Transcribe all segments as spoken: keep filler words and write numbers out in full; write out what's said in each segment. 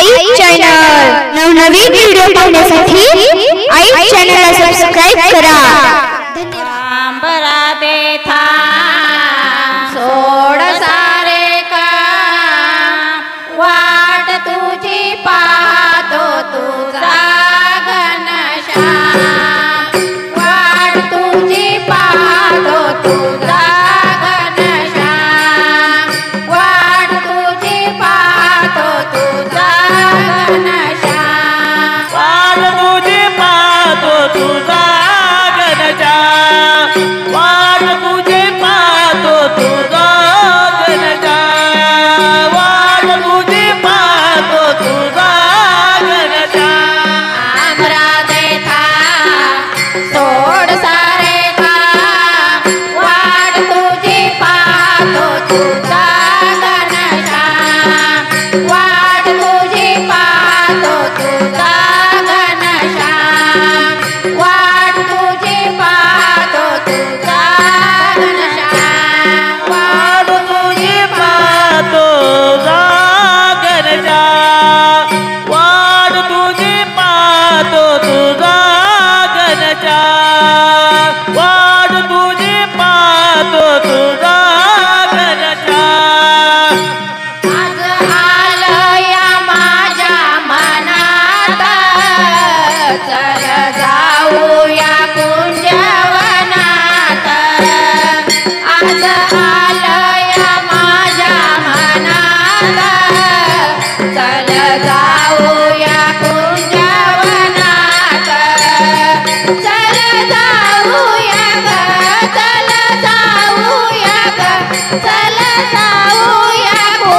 आई channel नवनवीन video पाहण्यासाठी आई चॅनलला सबस्क्राइब करा। आंबरा दे था सोड सारे का वाट तुझी पाहतो तुझा घनश्याम वाट तुझी पाहतो तुझा घनश्याम वाट तुझी पाहतो तुझा घनश्याम वाट तुझी पाहतो तुझा घनश्याम वाट तुझी पाहतो तुझा घनश्याम वाट तुझी पाहतो तुझा घनश्याम आंबरा दे था सोड सारे का वाट तुझी पाहतो तुझा घनश्याम वाट तुझी पाहतो तुझा घनश्याम वाट तुझी पाहतो तुझा घनश्याम वाट तुझी पाहतो तुझा घनश्याम वाट तुझी पाहतो तुझा घनश्याम वाट तुझी पाहतो तुझा घनश्याम आज आलं या माझ्या मनात चल जाऊया कुंजवनात आज आलं या माझ्या मनात चल जाऊया कुंजवनात चल जाऊया ग चल जाऊया ग चल जाऊया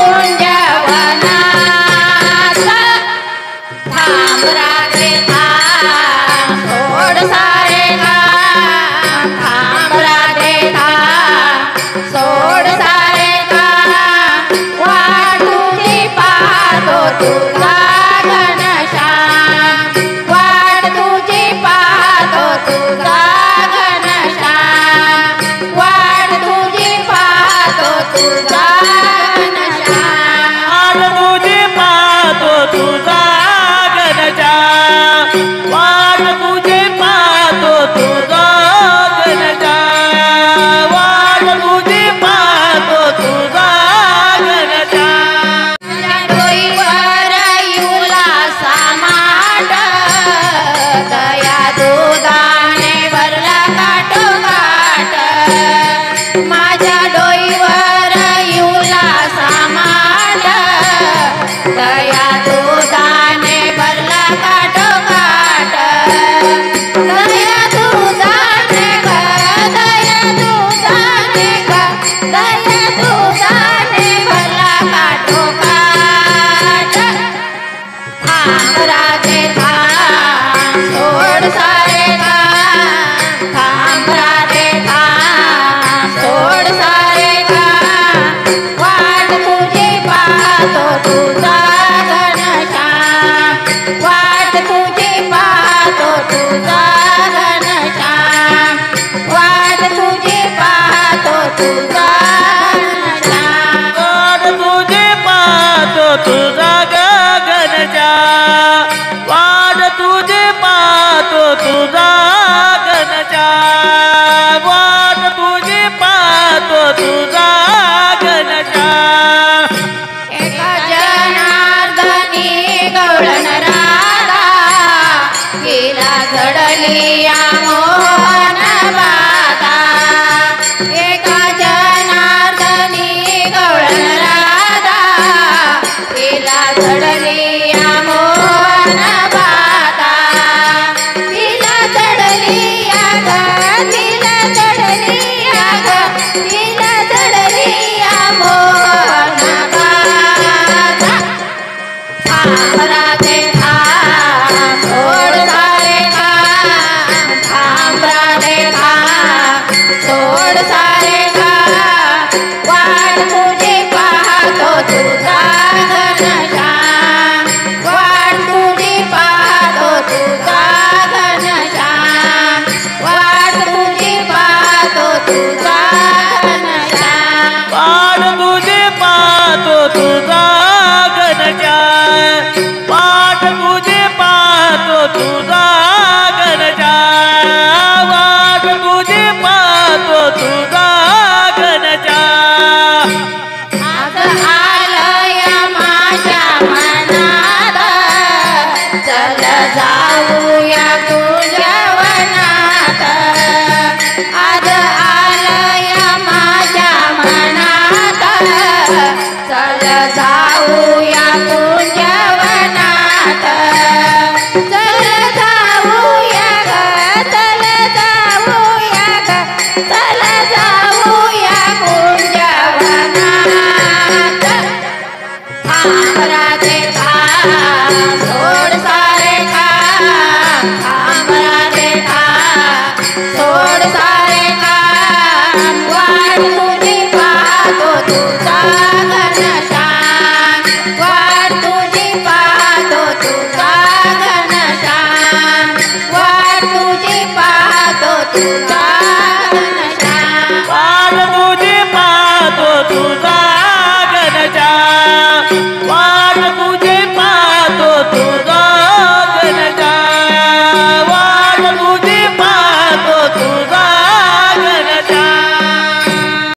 कुंजवनात थांब राधे थांब सोड सारे काम थांब राधे थांब सोड सारे काम वाट तुझी पाहतो तुझा घनश्याम वाट तुझी पाहतो तुझा घनश्याम वाट तुझी पाहतो तुझा घनश्याम वाट तुझी पाहतो तुझा घनश्याम वाट तुझी पाहतो तुझा घनश्याम वाट तुझी पाहतो तुझा घनश्याम माझ्या डोईवर येऊला सामाट दया दुधाने भरला काटोकाट माझ्या डोईवर येऊला सामाट दया दुधाने भरला काटोकाट दया दुधाने ग दया दुधाने ग दया दुधाने भरला काटोकाट थांब राधे थांब सोड सारे काम थांब राधे थांब सोड सारे काम वाट तुझी पाहतो तुझा घनश्याम वाट तुझी पाहतो तुझा घनश्याम वाट तुझी पाहतो तुझा घनश्याम वाट तुझी पाहतो तुझा घनश्याम वाट तुझी पाहतो तुझा घनश्याम वाट तुझी पाहतो तुझा घनश्याम एका जनार्दनी गवळण राधा गेला घडली या मोहन बाधा एका जनार्दनी गवळण राधा गेला घडली या मोहन बाधा तिला चढली या ग तिला चढली या ग तिला चढली या मोहन बाधा थांब राधे थांब सोड सारे काम थांब राधे थांब सोड सारे काम वाट तुझी पाहतो तुझा घनश्याम वाट तुझी पाहतो तुझा घनश्याम वाट तुझी पाहतो तुझा घनश्याम वाट तुझी पाहतो तुझा घनश्याम थांब राधे थांब सोड सारे काम थांब राधे थांब सोड सारे काम वाट तुझी पाहतो तुझा घनश्याम वाट तुझी पाहतो तुझा घनश्याम वाट तुझी पाहतो तुझा